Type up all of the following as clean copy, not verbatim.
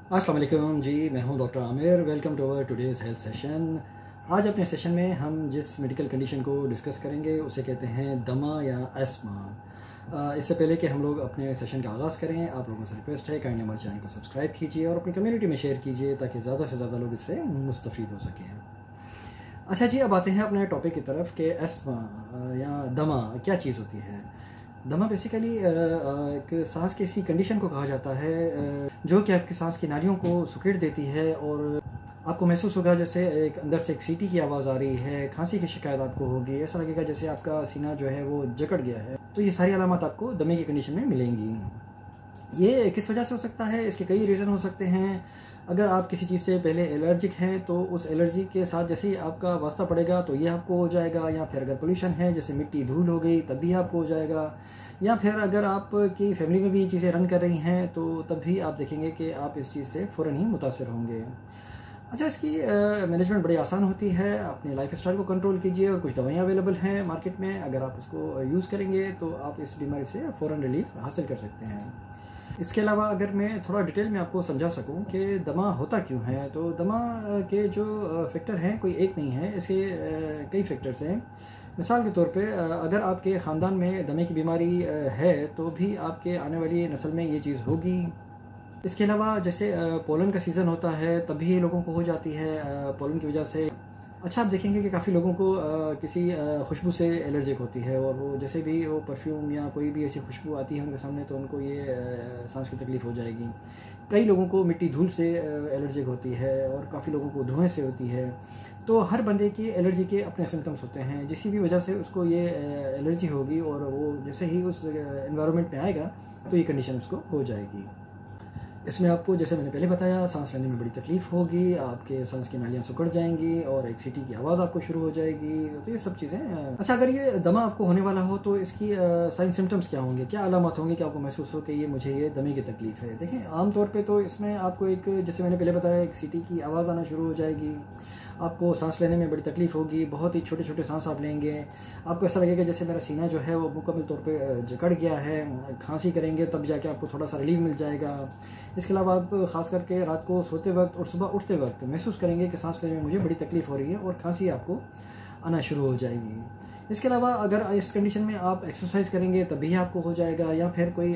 अस्सलाम वालेकुम जी, मैं हूं doctor Aamir. Welcome to our today's health session. आज अपने सेशन में हम जिस मेडिकल कंडीशन को डिस्कस करेंगे उसे कहते हैं दमा या एस्मा। इससे पहले कि हम लोग अपने सेशन का आगाज़ करें, आप लोगों से रिक्वेस्ट है काइंडली हमारे चैनल को सब्सक्राइब कीजिए और अपनी कम्युनिटी में शेयर कीजिए ताकि ज़्यादा से ज़्यादा लोग इससे मुस्तफ़ीद हो सकें। अच्छा जी, अब आते हैं अपने टॉपिक की तरफ कि एस्मा या दमा क्या चीज़ होती है। दमा बेसिकली एक सांस की ऐसी कंडीशन को कहा जाता है जो कि आपकी सांस की नालियों को सुकेड़ देती है और आपको महसूस होगा जैसे एक अंदर से एक सीटी की आवाज़ आ रही है, खांसी की शिकायत आपको होगी, ऐसा लगेगा जैसे आपका सीना जो है वो जकड़ गया है। तो ये सारी अलामत आपको दमे की कंडीशन में मिलेंगी। ये किस वजह से हो सकता है, इसके कई रीज़न हो सकते हैं। अगर आप किसी चीज़ से पहले एलर्जिक हैं तो उस एलर्जी के साथ जैसे ही आपका वास्ता पड़ेगा तो ये आपको हो जाएगा, या फिर अगर पोल्यूशन है जैसे मिट्टी धूल हो गई तब भी आपको हो जाएगा, या फिर अगर आपकी फैमिली में भी ये चीज़ें रन कर रही हैं तो तब भी आप देखेंगे कि आप इस चीज़ से फ़ौरन ही मुतासर होंगे। अच्छा, इसकी मैनेजमेंट बड़ी आसान होती है। अपने लाइफ स्टाइल को कंट्रोल कीजिए और कुछ दवाइयाँ अवेलेबल हैं मार्केट में, अगर आप उसको यूज़ करेंगे तो आप इस बीमारी से फ़ौरन रिलीफ हासिल कर सकते हैं। इसके अलावा अगर मैं थोड़ा डिटेल में आपको समझा सकूं कि दमा होता क्यों है, तो दमा के जो फैक्टर हैं कोई एक नहीं है, इसके कई फैक्टर्स हैं। मिसाल के तौर पे अगर आपके ख़ानदान में दमे की बीमारी है तो भी आपके आने वाली नस्ल में ये चीज़ होगी। इसके अलावा जैसे पोलन का सीज़न होता है तभी लोगों को हो जाती है पोलन की वजह से। अच्छा, आप देखेंगे कि काफ़ी लोगों को किसी खुशबू से एलर्जिक होती है और वो जैसे भी वो परफ्यूम या कोई भी ऐसी खुशबू आती है उनके सामने तो उनको ये सांस की तकलीफ़ हो जाएगी। कई लोगों को मिट्टी धूल से एलर्जिक होती है और काफ़ी लोगों को धुएं से होती है। तो हर बंदे की एलर्जी के अपने सिम्टम्स होते हैं, जिस भी वजह से उसको ये एलर्जी होगी और वो जैसे ही उस एनवायरनमेंट में आएगा तो ये कंडीशन उसको हो जाएगी। इसमें आपको जैसे मैंने पहले बताया सांस लेने में बड़ी तकलीफ होगी, आपके सांस की नालियाँ सिकुड़ जाएंगी और एक सीटी की आवाज़ आपको शुरू हो जाएगी। तो ये सब चीज़ें अच्छा, अगर ये दमा आपको होने वाला हो तो इसकी साइन सिम्टम्स क्या होंगे, क्या अलामत होंगी कि आपको महसूस हो कि ये मुझे ये दमे की तकलीफ है। देखिए, आमतौर पर तो इसमें आपको एक जैसे मैंने पहले बताया एक सीटी की आवाज़ आना शुरू हो जाएगी, आपको सांस लेने में बड़ी तकलीफ होगी, बहुत ही छोटे छोटे सांस आप लेंगे, आपको ऐसा लगेगा जैसे मेरा सीना जो है वो मुकम्मल तौर पे जकड़ गया है। खांसी करेंगे तब जाके आपको थोड़ा सा रिलीफ मिल जाएगा। इसके अलावा आप ख़ास करके रात को सोते वक्त और सुबह उठते वक्त महसूस करेंगे कि सांस लेने में मुझे बड़ी तकलीफ हो रही है और खांसी आपको आना शुरू हो जाएगी। इसके अलावा अगर इस कंडीशन में आप एक्सरसाइज करेंगे तभी आपको हो जाएगा, या फिर कोई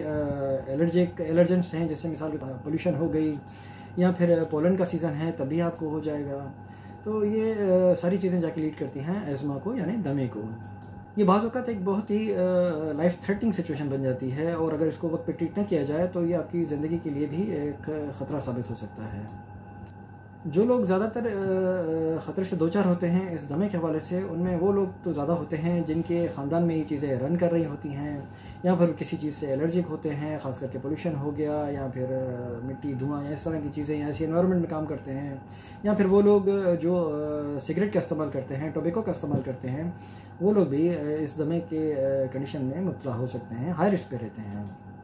एलर्जेंस हैं जैसे मिसाल के पोल्यूशन हो गई या फिर पोलन का सीज़न है तभी आपको हो जाएगा। तो ये सारी चीज़ें जाके लीड करती हैं एज़मा को यानी दमे को। ये बाज़ औक़ात एक बहुत ही लाइफ थ्रेटनिंग सिचुएशन बन जाती है और अगर इसको वक्त पे ट्रीट ना किया जाए तो ये आपकी ज़िंदगी के लिए भी एक ख़तरा साबित हो सकता है। जो लोग ज़्यादातर ख़तरे से दो चार होते हैं इस दमे के हवाले से, उनमें वो लोग तो ज़्यादा होते हैं जिनके ख़ानदान में ये चीज़ें रन कर रही होती हैं, या फिर किसी चीज़ से एलर्जिक होते हैं, ख़ास करके पोल्यूशन हो गया या फिर मिट्टी धुआं या इस तरह की चीज़ें, या ऐसी एनवायरनमेंट में काम करते हैं, या फिर वो लोग जो सिगरेट का इस्तेमाल करते हैं, टोबैको का इस्तेमाल करते हैं, वो लोग भी इस दमे के कंडीशन में मुब्तला हो सकते हैं, हाई रिस्क पे रहते हैं।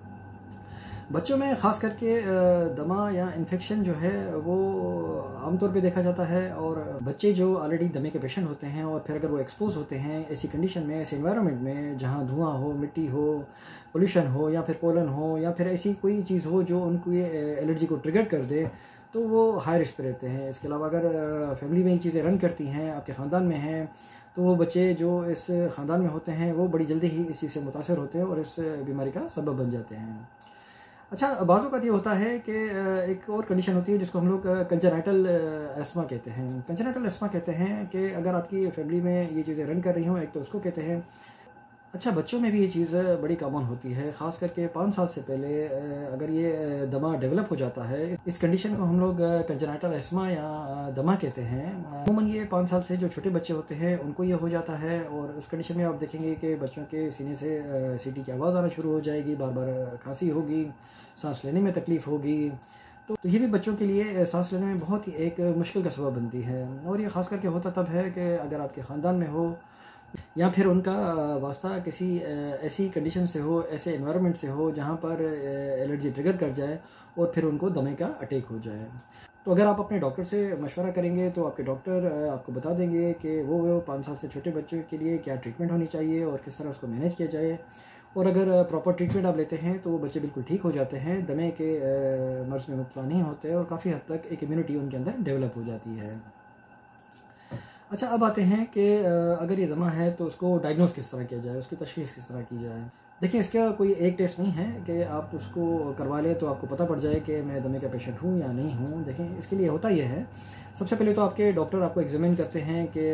बच्चों में ख़ास करके दमा या इन्फेक्शन जो है वो आमतौर पे देखा जाता है, और बच्चे जो ऑलरेडी दमे के पेशेंट होते हैं और फिर अगर वो एक्सपोज होते हैं ऐसी कंडीशन में, ऐसे एनवायरनमेंट में जहाँ धुआं हो, मिट्टी हो, पोल्यूशन हो या फिर पोलन हो या फिर ऐसी कोई चीज़ हो जो उनको ये एलर्जी को ट्रिगर कर दे, तो वो हाई रिस्क पे रहते हैं। इसके अलावा अगर फैमिली में ये चीज़ें रन करती हैं, आपके ख़ानदान में हैं, तो वो बच्चे जो इस ख़ानदान में होते हैं वो बड़ी जल्दी ही इस चीज़ से मुतासर होते हैं और इस बीमारी का सबब बन जाते हैं। अच्छा, बाज़ औक़ात ये होता है कि एक और कंडीशन होती है जिसको हम लोग कंजेनाइटल एस्मा कहते हैं। कंजेनाइटल एस्मा कहते हैं कि अगर आपकी फैमिली में ये चीज़ें रन कर रही हों, एक तो उसको कहते हैं। अच्छा, बच्चों में भी ये चीज़ बड़ी कॉमन होती है, ख़ास करके 5 साल से पहले अगर ये दमा डेवलप हो जाता है, इस कंडीशन को हम लोग कंजेनाइटल एस्मा या दमा कहते हैं। अमूमन ये 5 साल से जो छोटे बच्चे होते हैं उनको ये हो जाता है, और उस कंडीशन में आप देखेंगे कि बच्चों के सीने से सीटी की आवाज़ आना शुरू हो जाएगी, बार बार खांसी होगी, सांस लेने में तकलीफ़ होगी। तो ये भी बच्चों के लिए सांस लेने में बहुत ही एक मुश्किल का सबब बनती है, और ये ख़ास करके होता तब है कि अगर आपके ख़ानदान में हो या फिर उनका वास्ता किसी ऐसी कंडीशन से हो, ऐसे एनवायरनमेंट से हो जहाँ पर एलर्जी ट्रिगर कर जाए और फिर उनको दमे का अटैक हो जाए। तो अगर आप अपने डॉक्टर से मशवरा करेंगे तो आपके डॉक्टर आपको बता देंगे कि वो 5 साल से छोटे बच्चों के लिए क्या ट्रीटमेंट होनी चाहिए और किस तरह उसको मैनेज किया जाए, और अगर प्रॉपर ट्रीटमेंट आप लेते हैं तो वो बच्चे बिल्कुल ठीक हो जाते हैं, दमे के मर्ज़ में मुब्तला नहीं होते और काफ़ी हद तक एक इम्यूनिटी उनके अंदर डेवलप हो जाती है। अच्छा, अब आते हैं कि अगर ये दमा है तो उसको डायग्नोस किस तरह किया जाए, उसकी तशख़ीस किस तरह की जाए। देखिए, इसका कोई एक टेस्ट नहीं है कि आप उसको करवा लें तो आपको पता पड़ जाए कि मैं दमे का पेशेंट हूँ या नहीं हूँ। देखें, इसके लिए होता यह है, सबसे पहले तो आपके डॉक्टर आपको एग्जामिन करते हैं कि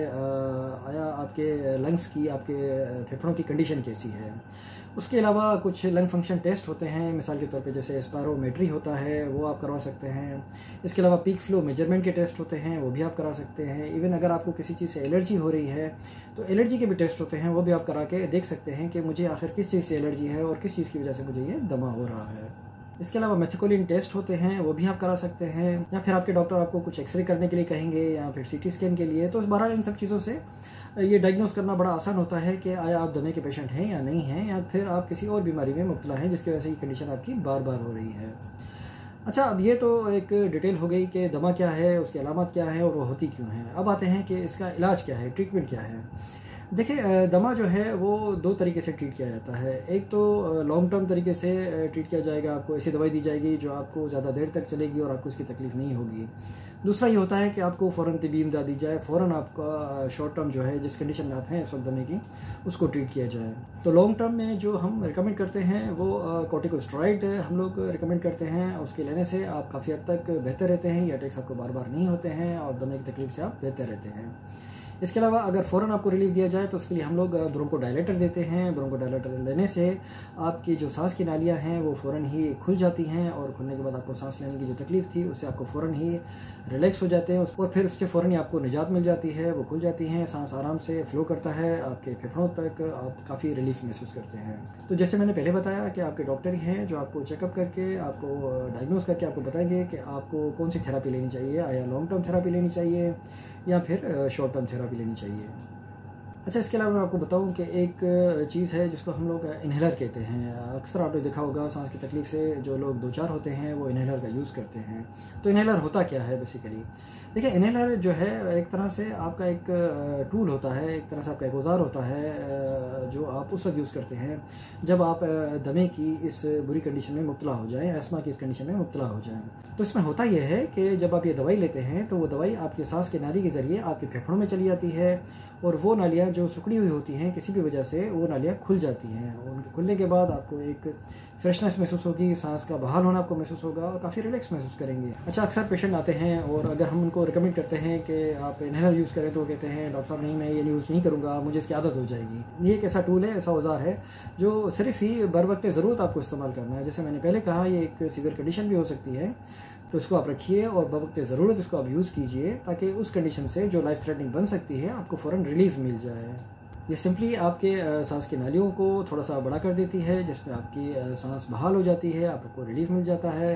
आया आपके लंग्स की, आपके फेफड़ों की कंडीशन कैसी है। उसके अलावा कुछ लंग फंक्शन टेस्ट होते हैं, मिसाल के तौर पे जैसे स्पायरोमेट्री होता है, वो आप करवा सकते हैं। इसके अलावा पीक फ्लो मेजरमेंट के टेस्ट होते हैं, वो भी आप करा सकते हैं। इवन अगर आपको किसी चीज़ से एलर्जी हो रही है तो एलर्जी के भी टेस्ट होते हैं, वो भी आप करा के देख सकते हैं कि मुझे आखिर किस चीज़ से एलर्जी है और किस चीज़ की वजह से मुझे ये दमा हो रहा है। इसके अलावा मेथिकोलिन टेस्ट होते हैं, वो भी आप करा सकते हैं, या फिर आपके डॉक्टर आपको कुछ एक्सरे करने के लिए कहेंगे या फिर सीटी स्कैन के लिए। तो बहरहाल इन सब चीज़ों से ये डायग्नोस करना बड़ा आसान होता है कि आया आप दमे के पेशेंट हैं या नहीं हैं, या फिर आप किसी और बीमारी में मुब्तला हैं जिसकी वजह से ये कंडीशन आपकी बार बार हो रही है। अच्छा, अब ये तो एक डिटेल हो गई कि दमा क्या है, उसकी अलामत क्या है और वो होती क्यों है। अब आते हैं कि इसका इलाज क्या है, ट्रीटमेंट क्या है। देखिए, दमा जो है वो दो तरीके से ट्रीट किया जाता है। एक तो लॉन्ग टर्म तरीके से ट्रीट किया जाएगा, आपको ऐसी दवाई दी जाएगी जो आपको ज़्यादा देर तक चलेगी और आपको उसकी तकलीफ नहीं होगी। दूसरा ये होता है कि आपको फ़ौरन तिबी इमदाद दी जाए, फ़ौरन आपका शॉर्ट टर्म जो है, जिस कंडीशन में आप हैं इस वक्त दमे की, उसको ट्रीट किया जाए। तो लॉन्ग टर्म में जो हम रिकमेंड करते हैं वो कॉर्टिकोस्टेरॉइड हम लोग रिकमेंड करते हैं। उसके लेने से आप काफ़ी हद तक बेहतर रहते हैं, ये अटैक्स आपको बार बार नहीं होते हैं और दमे की तकलीफ से आप बेहतर रहते हैं। इसके अलावा अगर फ़ौरन आपको रिलीफ दिया जाए तो उसके लिए हम लोग ब्रोंकोडायलेटर देते हैं। ब्रोंकोडायलेटर लेने से आपकी जो सांस की नालियाँ हैं वो फ़ौरन ही खुल जाती हैं और खुलने के बाद आपको सांस लेने की जो तकलीफ़ थी उससे आपको फ़ौरन ही रिलैक्स हो जाते हैं और फिर उससे फ़ौरन ही आपको निजात मिल जाती है, वो खुल जाती हैं, सांस आराम से फ़्लो करता है आपके फेफड़ों तक, आप काफ़ी रिलीफ महसूस करते हैं। तो जैसे मैंने पहले बताया कि आपके डॉक्टर ही हैं जो आपको चेकअप करके, आपको डायग्नोस करके आपको बताएंगे कि आपको कौन सी थेरापी लेनी चाहिए, आया लॉन्ग टर्म थेरापी लेनी चाहिए या फिर शॉर्ट टर्म थेरापी लेनी चाहिए। अच्छा, इसके अलावा मैं आपको बताऊं कि एक चीज़ है जिसको हम लोग इन्हेलर कहते हैं। अक्सर आपने देखा होगा सांस की तकलीफ से जो लोग दो चार होते हैं वो इन्हेलर का यूज़ करते हैं। तो इन्हेलर होता क्या है बेसिकली? देखिए, इन्हेलर जो है एक तरह से आपका एक टूल होता है, एक तरह से आपका एक औजार होता है जो आप उस वक्त यूज़ करते हैं जब आप दमे की इस बुरी कंडीशन में मुब्तला हो जाएं, अस्थमा की इस कंडीशन में मुब्तला हो जाएं। तो इसमें होता यह है कि जब आप ये दवाई लेते हैं तो वो दवाई आपके सांस की नाली के ज़रिए आपके फेफड़ों में चली जाती है और वो नालियाँ जो सिकुड़ी हुई होती हैं किसी भी वजह से, वो नालियाँ खुल जाती हैं। उनके खुलने के बाद आपको एक फ्रेशनेस महसूस होगी, सांस का बहाल होना आपको महसूस होगा और काफ़ी रिलैक्स महसूस करेंगे। अच्छा, अक्सर पेशेंट आते हैं और अगर हम उनको रिकमेंड करते हैं कि आप इन्हेलर यूज़ करें तो वो कहते हैं डॉक्टर साहब नहीं, मैं ये यूज़ नहीं करूँगा, मुझे इसकी आदत हो जाएगी। ये एक ऐसा टूल है, ऐसा औजार है जो सिर्फ ही बर वक्त ज़रूरत आपको इस्तेमाल करना है। जैसे मैंने पहले कहा, ये एक सीवियर कंडीशन भी हो सकती है, तो इसको आप रखिए और बवक्त ज़रूरत इसको आप यूज़ कीजिए ताकि उस कंडीशन से जो लाइफ थ्रेटनिंग बन सकती है आपको फ़ौरन रिलीफ मिल जाए। ये सिंपली आपके सांस की नालियों को थोड़ा सा बड़ा कर देती है जिसमें आपकी सांस बहाल हो जाती है, आपको रिलीफ मिल जाता है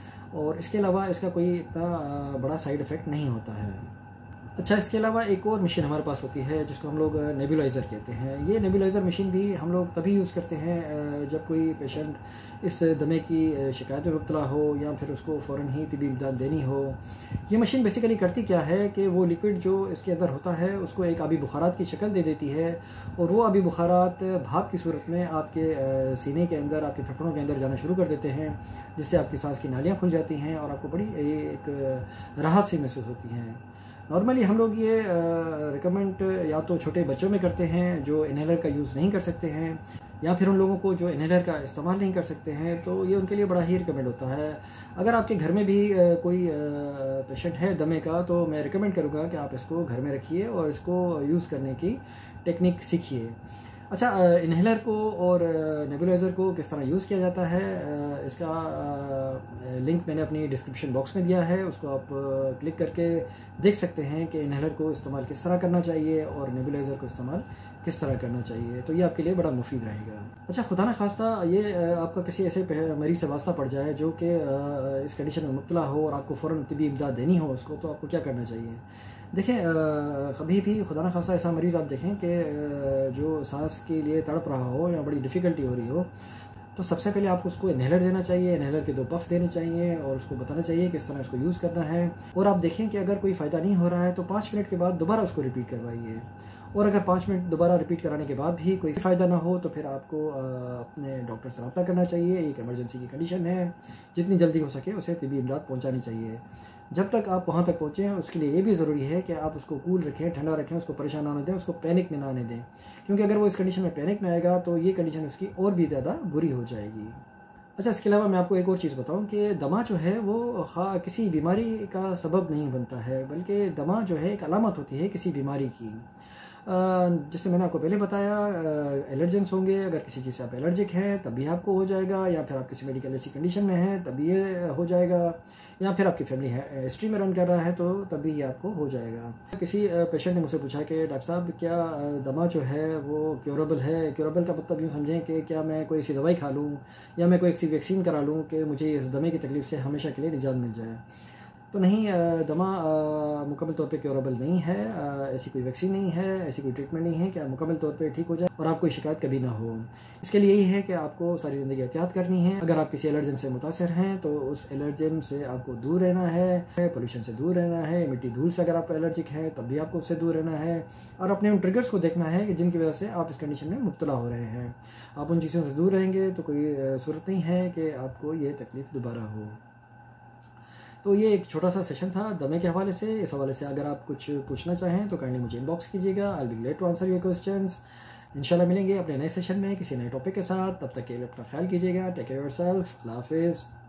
और इसके अलावा इसका कोई इतना बड़ा साइड इफ़ेक्ट नहीं होता है। अच्छा, इसके अलावा एक और मशीन हमारे पास होती है जिसको हम लोग नेबुलाइज़र कहते हैं। ये नेबुलाइज़र मशीन भी हम लोग तभी यूज़ करते हैं जब कोई पेशेंट इस दमे की शिकायत में मुब्तला हो या फिर उसको फ़ौरन ही तिबी इमदाद देनी हो। ये मशीन बेसिकली करती क्या है कि वो लिक्विड जो इसके अंदर होता है उसको एक आबी बुखारात की शक्ल दे देती है और वो आबी बुखारात भाप की सूरत में आपके सीने के अंदर, आपके फेफड़ों के अंदर जाना शुरू कर देते हैं, जिससे आपकी सांस की नालियाँ खुल जाती हैं और आपको बड़ी एक राहत सी महसूस होती हैं। नॉर्मली हम लोग ये रिकमेंड या तो छोटे बच्चों में करते हैं जो इन्हेलर का यूज़ नहीं कर सकते हैं, या फिर उन लोगों को जो इन्हेलर का इस्तेमाल नहीं कर सकते हैं, तो ये उनके लिए बड़ा ही रिकमेंड होता है। अगर आपके घर में भी कोई पेशेंट है दमे का, तो मैं रिकमेंड करूँगा कि आप इसको घर में रखिए और इसको यूज़ करने की टेक्निक सीखिए। अच्छा, इन्हेलर को और नेबुलाइज़र को किस तरह यूज़ किया जाता है, इसका लिंक मैंने अपनी डिस्क्रिप्शन बॉक्स में दिया है, उसको आप क्लिक करके देख सकते हैं कि इन्हेलर को इस्तेमाल किस तरह करना चाहिए और नेबुलाइज़र को इस्तेमाल किस तरह करना चाहिए। तो ये आपके लिए बड़ा मुफीद रहेगा। अच्छा, खुदा न खास्ता ये आपका किसी ऐसे मरीज़ से वास्ता पड़ जाए जो कि इस कंडीशन में मुब्तला हो और आपको फ़ौरन तिबी इमदाद देनी हो उसको, तो आपको क्या करना चाहिए? देखें, कभी भी खुदा न खास्ता ऐसा मरीज़ आप देखें कि जो सांस के लिए तड़प रहा हो या बड़ी डिफ़िकल्टी हो रही हो, तो सबसे पहले आपको उसको इन्हेलर देना चाहिए, इन्हेलर के 2 पफ देने चाहिए और उसको बताना चाहिए किस तरह इसको यूज़ करना है। और आप देखें कि अगर कोई फ़ायदा नहीं हो रहा है तो 5 मिनट के बाद दोबारा उसको रिपीट करवाइए और अगर 5 मिनट दोबारा रिपीट कराने के बाद भी कोई फ़ायदा ना हो तो फिर आपको अपने डॉक्टर से रब्ता करना चाहिए। एक इमरजेंसी की कंडीशन है, जितनी जल्दी हो सके उसे तिब्बी इमदाद पहुँचानी चाहिए। जब तक आप वहाँ तक पहुँचें उसके लिए ये भी ज़रूरी है कि आप उसको कूल रखें, ठंडा रखें, उसको परेशान ना दें, उसको पैनिक में ना आने दें, क्योंकि अगर वो इस कंडीशन में पैनिक में आएगा तो ये कंडीशन उसकी और भी ज़्यादा बुरी हो जाएगी। अच्छा, इसके अलावा मैं आपको एक और चीज़ बताऊं कि दमा जो है वो किसी बीमारी का सबब नहीं बनता है, बल्कि दमा जो है एक अलामत होती है किसी बीमारी की। जैसे मैंने आपको पहले बताया, एलर्जेंस होंगे, अगर किसी चीज़ से आप एलर्जिक हैं तब भी आपको हो जाएगा, या फिर आप किसी मेडिकल ऐसी कंडीशन में हैं तब भी ये हो जाएगा, या फिर आपकी फैमिली हिस्ट्री में रन कर रहा है तो तब भी ये आपको हो जाएगा। किसी पेशेंट ने मुझसे पूछा कि डॉक्टर साहब क्या दमा जो है वो क्योरेबल है? क्योरेबल का मतलब यूँ समझें कि क्या मैं कोई ऐसी दवाई खा लूँ या मैं कोई ऐसी वैक्सीन करा लूँ कि मुझे इस दमे की तकलीफ से हमेशा के लिए निजात मिल जाए। तो नहीं, दमा मुकम्मल तौर पे क्योरेबल नहीं है, ऐसी कोई वैक्सीन नहीं है, ऐसी कोई ट्रीटमेंट नहीं है कि आप मुकम्मल तौर पे ठीक हो जाए और आपको कोई शिकायत कभी ना हो। इसके लिए यही है कि आपको सारी ज़िंदगी एहतियात करनी है। अगर आप किसी एलर्जन से मुतासर हैं तो उस एलर्जन से आपको दूर रहना है, पोल्यूशन से दूर रहना है, मिट्टी धूल से अगर आप एलर्जिक हैं तब भी आपको उससे दूर रहना है, और अपने उन ट्रिगर्स को देखना है कि जिनकी वजह से आप इस कंडीशन में मुब्तला हो रहे हैं। आप उन चीज़ों से दूर रहेंगे तो कोई सूरत नहीं है कि आपको ये तकलीफ दोबारा हो। तो ये एक छोटा सा सेशन था दमे के हवाले से। इस हवाले से अगर आप कुछ पूछना चाहें तो काइंडली मुझे इनबॉक्स कीजिएगा। I will be glad to answer your questions. इंशाल्लाह मिलेंगे अपने नए सेशन में किसी नए टॉपिक के साथ। तब तक के लिए अपना ख्याल कीजिएगा। Take care yourself. अल्लाह हाफिज़।